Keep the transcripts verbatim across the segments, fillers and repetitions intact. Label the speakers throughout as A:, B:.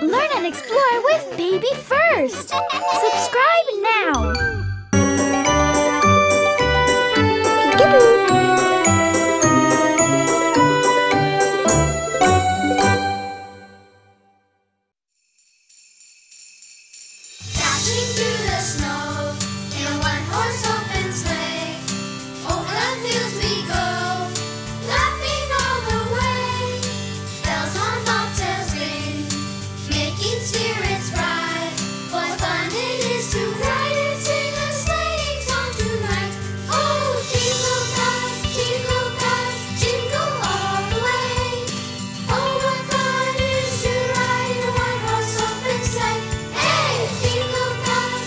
A: Learn and explore with Baby First. Subscribe now.
B: Dashing through the snow in a one-horse open sleigh. Over the fields we go, laughing all the way. Bells on bobtails ring, making spirits bright. What fun it is to ride and sing a sleighing song tonight. Oh, jingle bells, jingle bells, jingle all the way. Oh, what fun it is to ride in a one-horse open sleigh. Hey, jingle bells,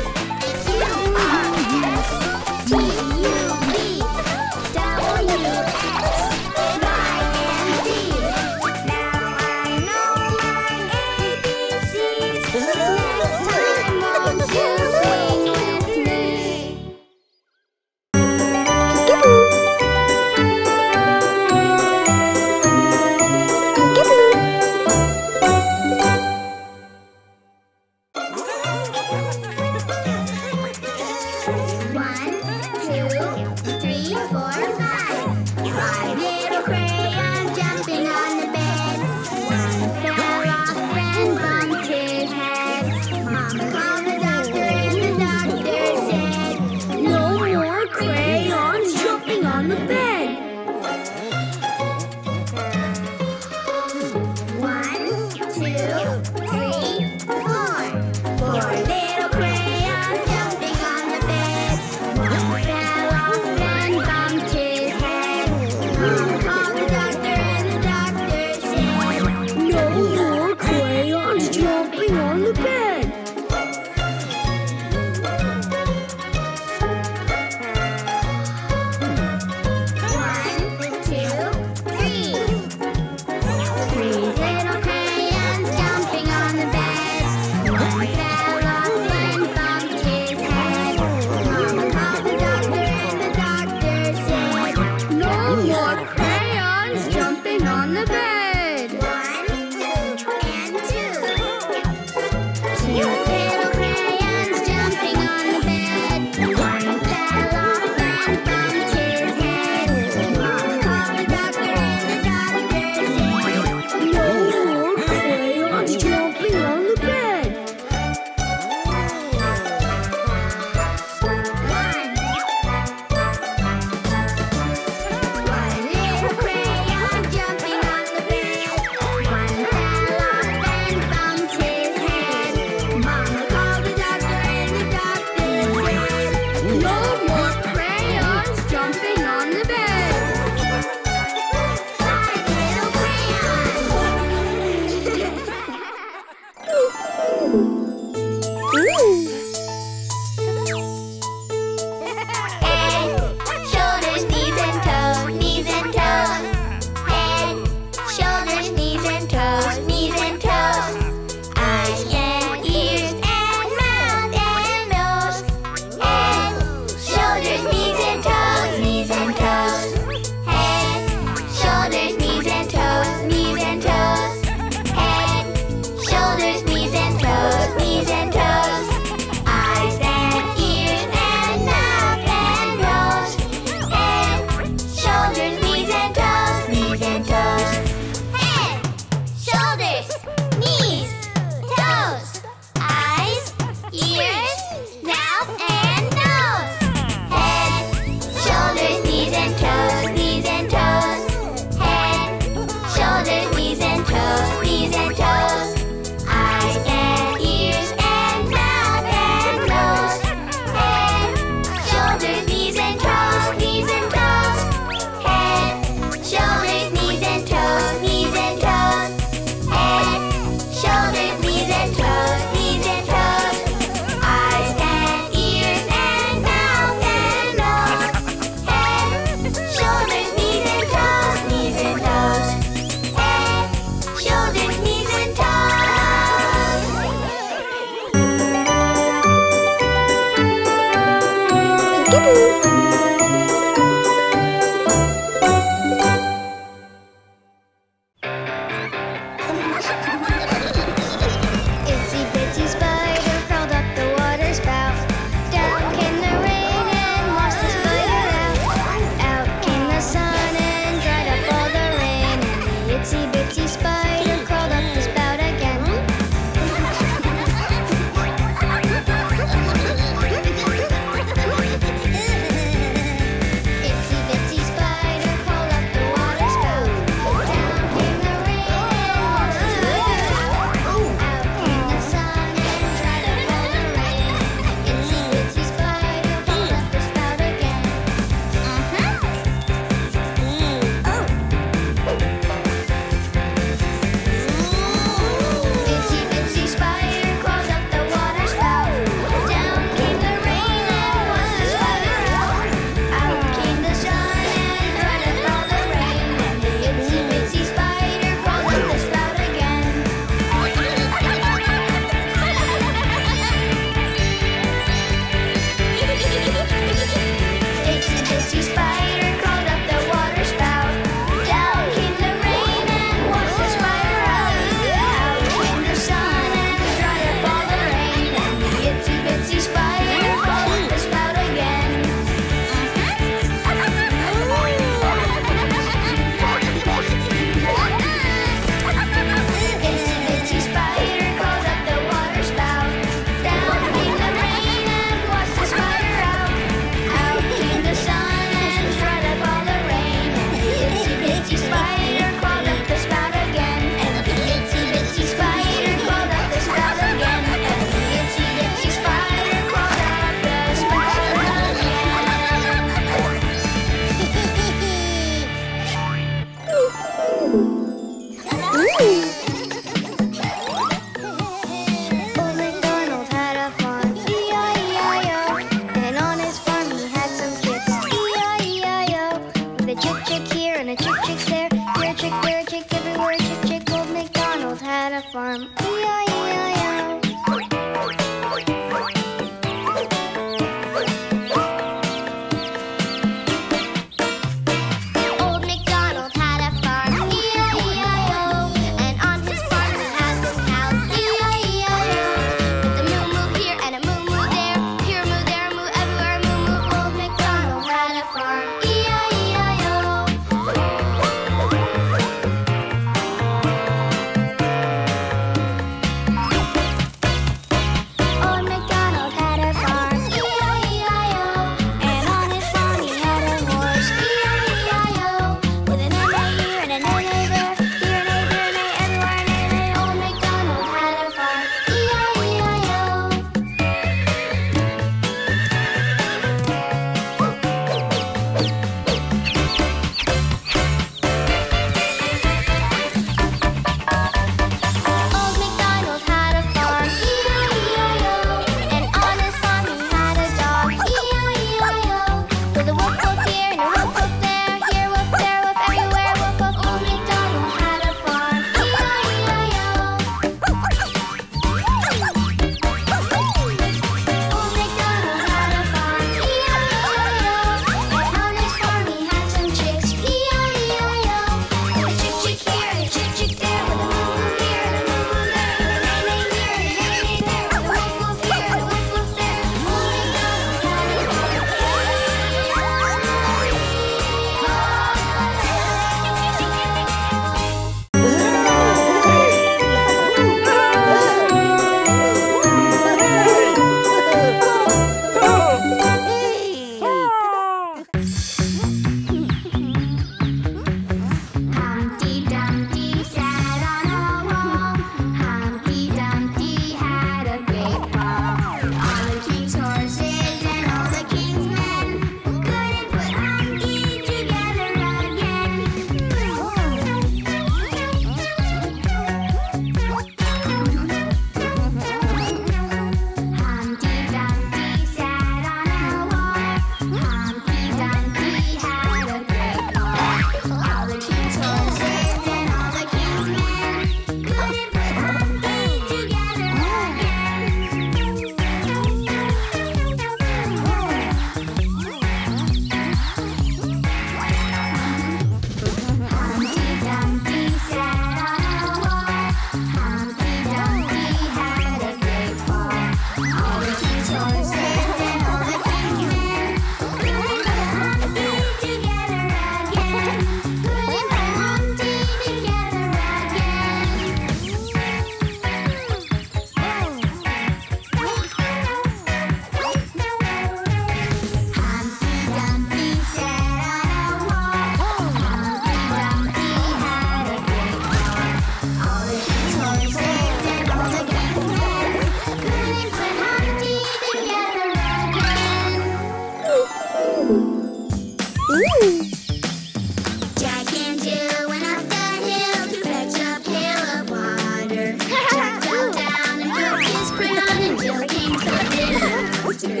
B: Jill came tumbling after.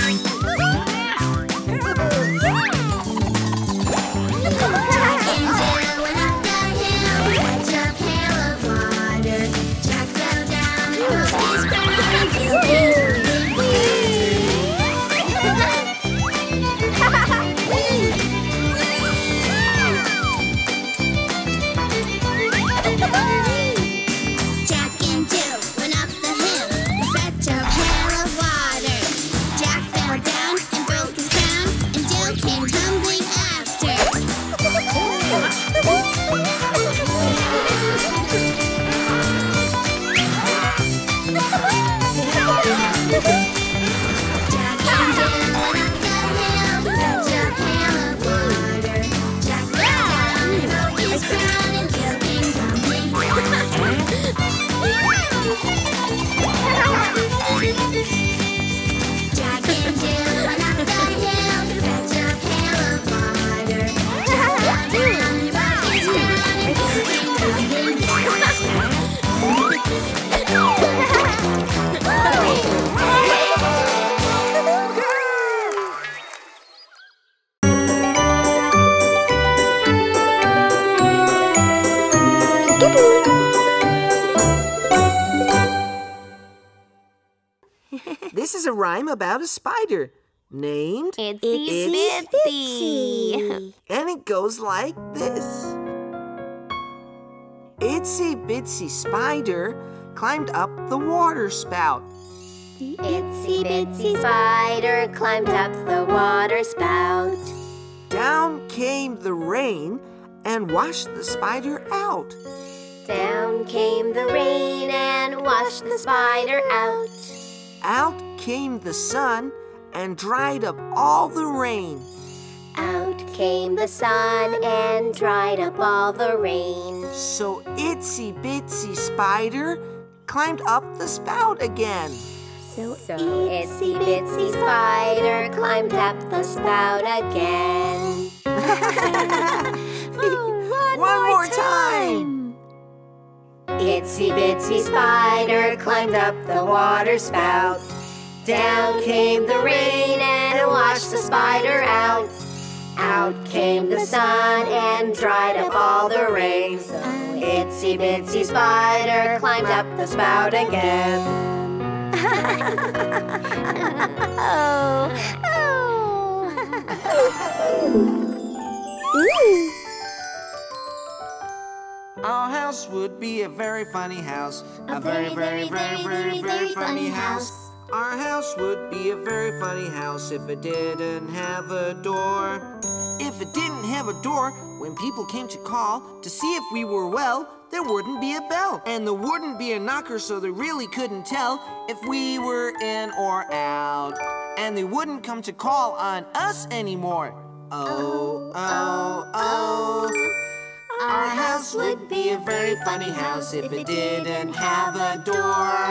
B: Jack and Jill went up the hill, fetched a pail of water. Jack fell down and broke his crown, and Jill came Jack and Jill went up the hill to fetch a pail of water. Jack fell down and broke his crown, and Jill came tumbling after. Jack and Jill went up the hill to fetch a pail of water. Jack fell down and broke his crown, and Jill came tumbling after. Jack and Jill went up the hill to fetch a pail of water. Jack fell down and broke his crown, and Jill came tumbling
C: This is a rhyme about a spider named
A: Itsy Bitsy.
C: and it goes like this. Itsy bitsy spider climbed up the water spout.
A: Itsy Bitsy spider climbed up the water spout.
C: Down came the rain and washed the spider out.
A: Down came the rain and washed the spider out.
C: Out came the sun and dried up all the rain.
A: Out came the sun and dried up all the rain.
C: So Itsy bitsy spider climbed up the spout again.
A: So Itsy Bitsy spider climbed up the spout again.
C: One, One more time.
A: Itsy Bitsy spider climbed up the water spout. Down came the rain and washed the spider out. Out came the sun and dried up all the rain. So Itsy Bitsy spider climbed up the spout again. Oh, oh.
C: Our house would be a very funny house. A very, very, very, very, very funny house. Our house would be a very funny house if it didn't have a door. If it didn't have a door, when people came to call to see if we were well, there wouldn't be a bell. And there wouldn't be a knocker, so they really couldn't tell if we were in or out. And they wouldn't come to call on us anymore. Oh, oh, oh. Our house would be a very funny house if it didn't have a door.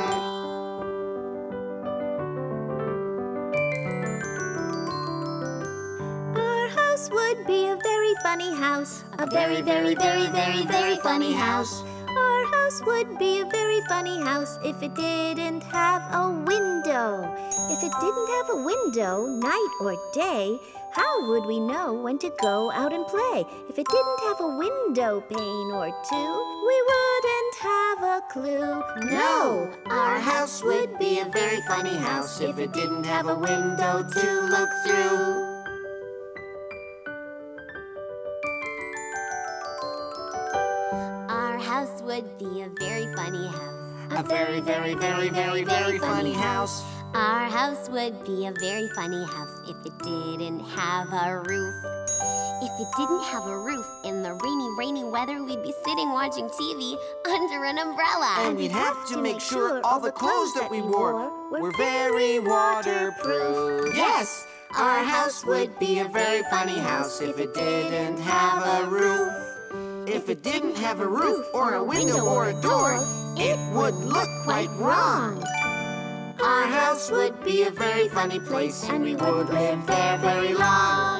A: Our house would be a very funny house. A very, very, very, very, very funny house. Our house would be a very funny house if it didn't have a window. If it didn't have a window, night or day, how would we know when to go out and play? If it didn't have a window pane or two, we wouldn't have a clue. No,
C: Our house would be a very funny house if it didn't have a window to look through.
A: Our house would be a very funny house.
C: A very, very, very, very, very funny house.
A: Our house would be a very funny house if it didn't have a roof. If it didn't have a roof, in the rainy, rainy weather, we'd be sitting watching T V under an umbrella.
C: And we'd have to make sure all the clothes that we wore were very waterproof. Yes, our house would be a very funny house if it didn't have a roof. If it didn't have a roof or a window or a door, it would look quite wrong. Our house would be a very funny place, and we would live there very long.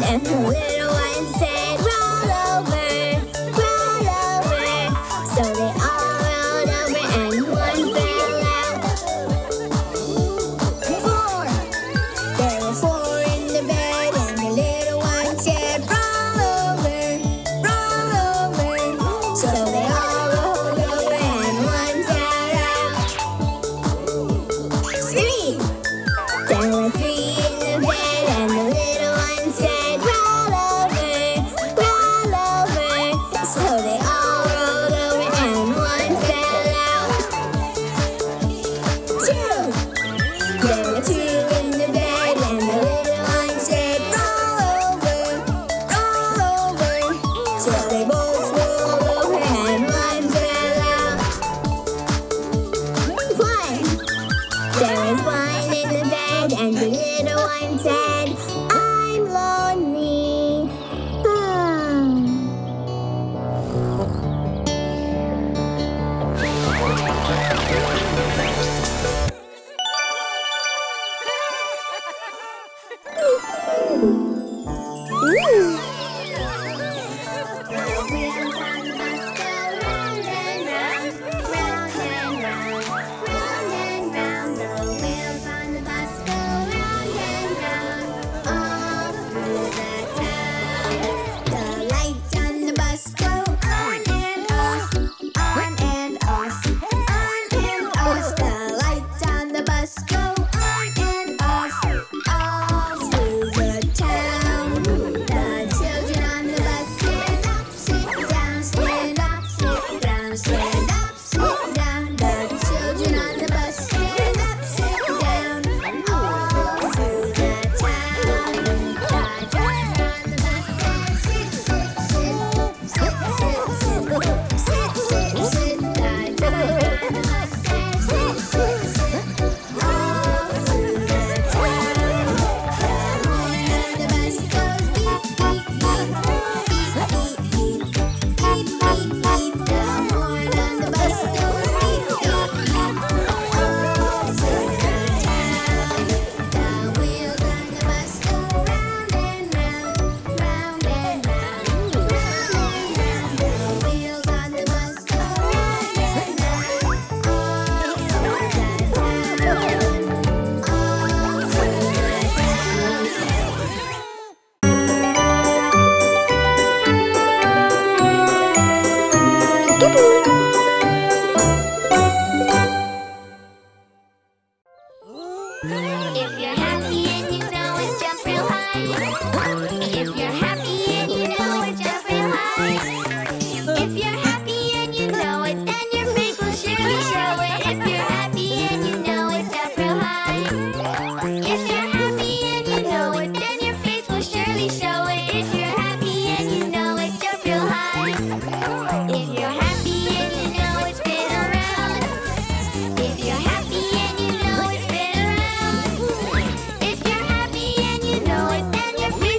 B: And the little one said, roll over, roll over. So they all rolled over and one fell out. Four. There were four in the bed and the little one said, roll over, roll over. So they all rolled over and one fell out. Three. There were three in the bed and the little one said, roll over, roll over. So they all rolled over and one fell out. Two. There were two in the bed and the little one said, roll over, roll over. So they both rolled over and one fell out. One. There was one in the bed and the little one said, I'm lonely. Ah. Ooh. The wheels on the bus go round and round, round and round, round and round. The wheels on the bus go round and round, all through the town. The lights on the bus go on and off, on and off, on and off. The lights on the bus go on and off, all through the town. The children on the bus stand up, sit down, stand up, sit down, stand up, sit down. The children on the bus stand up, sit down, all through the town. The driver on the bus says, sit, sit, sit, sit, sit, sit, sit, sit, sit. The driver on the bus says, sit, sit, sit, all through the town. The horn on the bus goes beep, beep, beep, beep, beep, beep, beep, beep, beep. The horn on the bus goes beep, beep, beep, all through the town. The wheels on the bus go round and round, round and round, round and round. The wheels on the bus go round and round, all through the town, all through If you're happy and you know it, jump real high. If you're happy and you know it, jump real high. If you're happy and you know it, then your face will surely show it. If you're happy and you know it, jump real high. If you're happy and you know it, then your face will surely show it. If you're happy and you know it, jump real high. If you're happy and you know it, spin around. If you're happy and you know it, spin around. If you're happy and you know it, then your face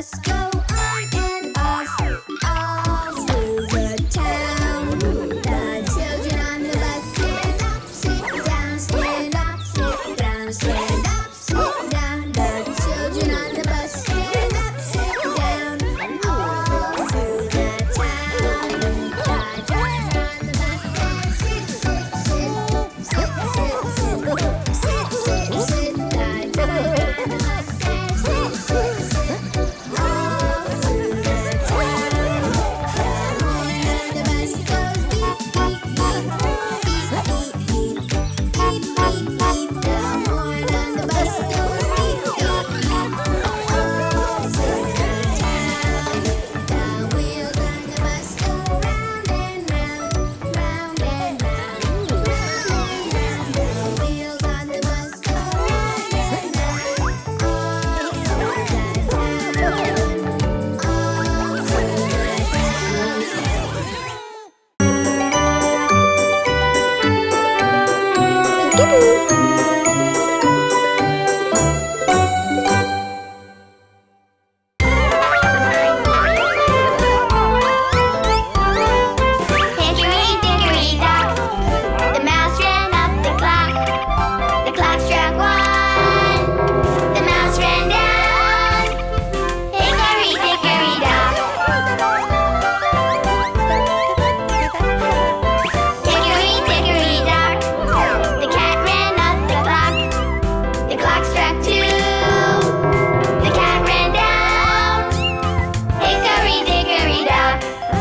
B: bus go on and off, all through the town. The children on the bus stand up, sit down, stand up, sit down, stand up, sit down. The children on the bus stand up, sit down, all through the town. The driver on the bus says, sit, sit, sit, sit, sit, sit, sit, sit, sit. The driver on the bus says, sit, sit, sit, all through the town. The horn on the bus goes beep, beep, beep, beep, beep, beep, beep, beep, beep. The horn on the bus goes beep, beep, beep, all through the town. The wheels on the bus go round and round, round and round, round and round. The wheels on the bus go round and round, all through the town, all through the town.
A: Hickory-dickory-dock, the mouse ran up the clock. The clock struck one, the mouse ran down. Hickory-dickory-dock. Hickory-dickory-dock, the cat ran up the clock. The clock struck two, the cat ran down. Hickory-dickory-dock.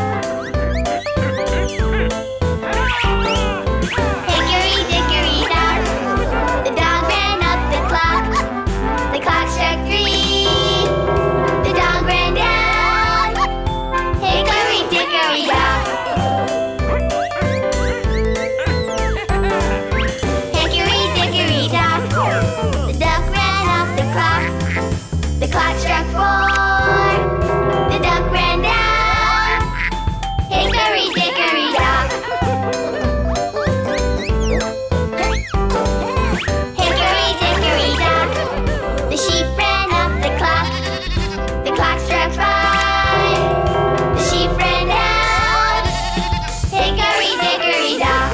A: Hickory-dickory-dock, the dog ran up the clock. The clock struck three, the dog ran down. Hickory-dickory-dock. Hickory-dickory-dock, the duck ran up the clock. The clock struck four, the duck ran down. Hickory-dickory-dock. Hickory-dickory-dock, the sheep ran up the clock. The clock struck five, the sheep ran down. Hickory-dickory-dock.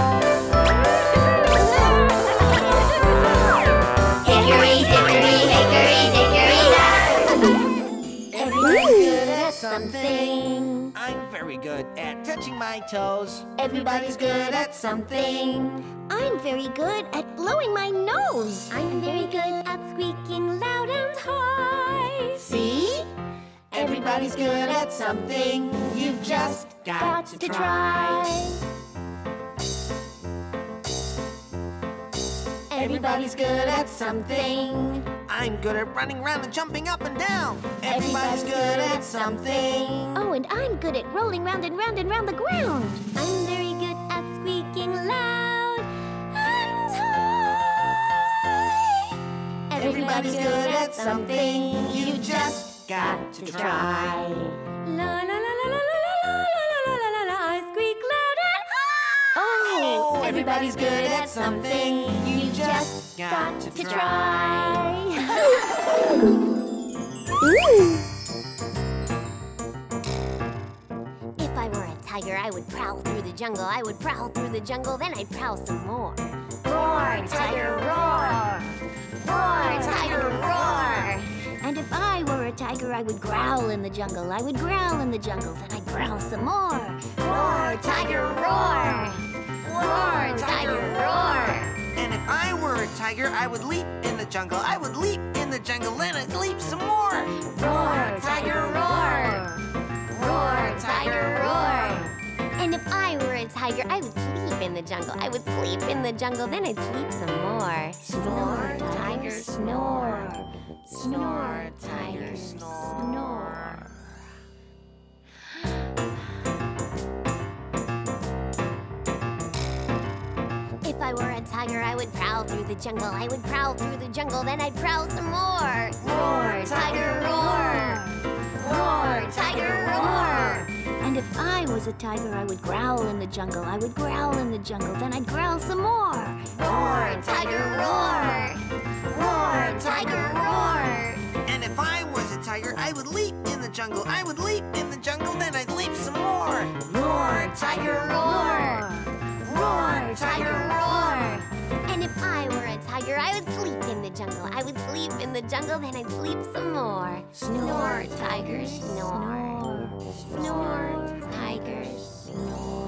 A: Hickory-dickory, hickory-dickory-dock. Everybody's good at something.
C: I'm very good at touching my toes.
A: Everybody's good at something. I'm very good at blowing my nose. I'm very good at squeaking loud and high. See? Everybody's good at something. You've just got to try. Everybody's good at something.
C: I'm good at running around and jumping up and down. Everybody's good at something.
A: Oh, and I'm good at rolling round and round and round the ground. I'm very good at squeaking loud and high. Everybody's good at something. You just got to try. La la la la la la la la la la la la. I squeak loud and high. Oh, everybody's good at something. You just got to try. If I were a tiger, I would prowl through the jungle. I would prowl through the jungle, then I'd prowl some more. Roar, tiger, roar! Roar, tiger, roar! And if I were a tiger, I would growl in the jungle. I would growl in the jungle, then I'd growl some more. Roar, tiger, roar! Roar, tiger, roar!
C: And if I were a tiger, I would leap in the jungle. I would leap in the jungle, then I'd leap some more.
A: Roar, tiger, roar! Roar, tiger, roar! And if I were a tiger, I would sleep in the jungle. I would sleep in the jungle, then I'd sleep some more. Snore, tiger, snore. Snore, tiger, snore. If I were a tiger, I would prowl through the jungle. I would prowl through the jungle, then I'd prowl some more. Roar, tiger, roar! Roar, tiger, roar! And if I was a tiger, I would growl in the jungle. I would growl in the jungle, then I'd growl some more. Roar, tiger, roar! Roar, tiger, roar!
C: And if I was a tiger, I would leap in the jungle. I would leap in the jungle, then I'd leap some more. Roar, tiger, roar. Roar, tiger, roar.
A: And if I were a tiger, I would sleep in the jungle. I would sleep in the jungle, then I'd sleep some more. Snore, tiger, snore. Snore, tiger, snore.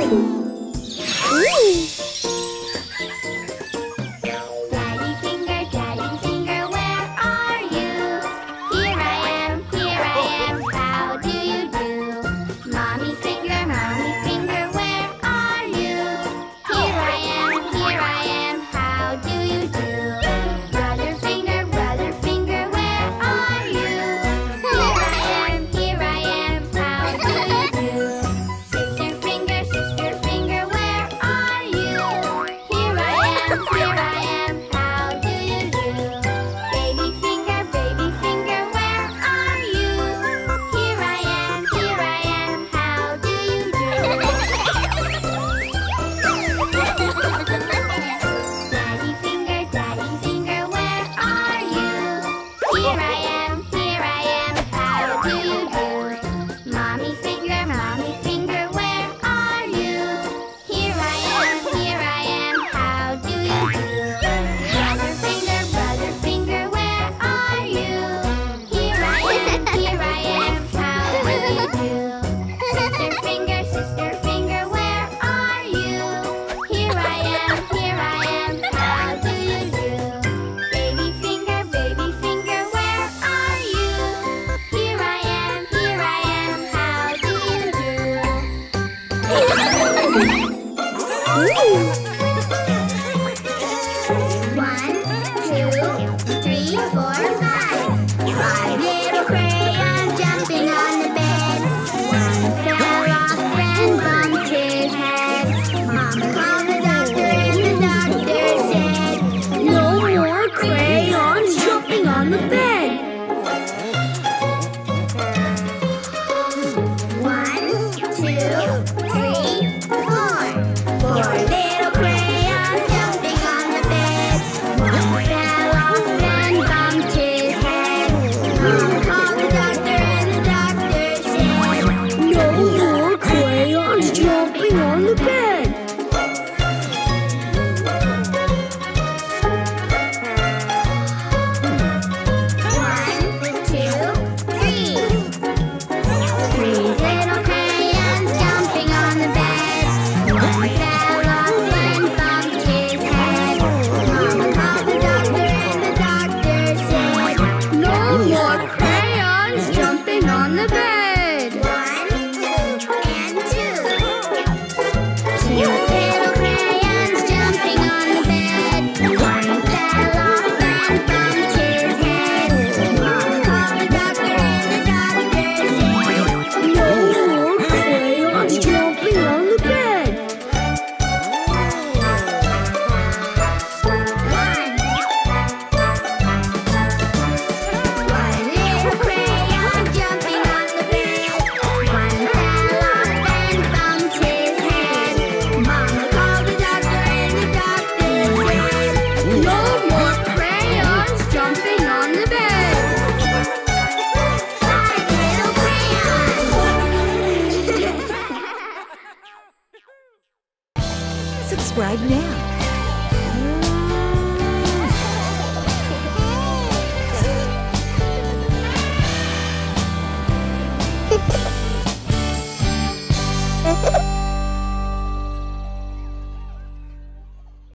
D: Subscribe now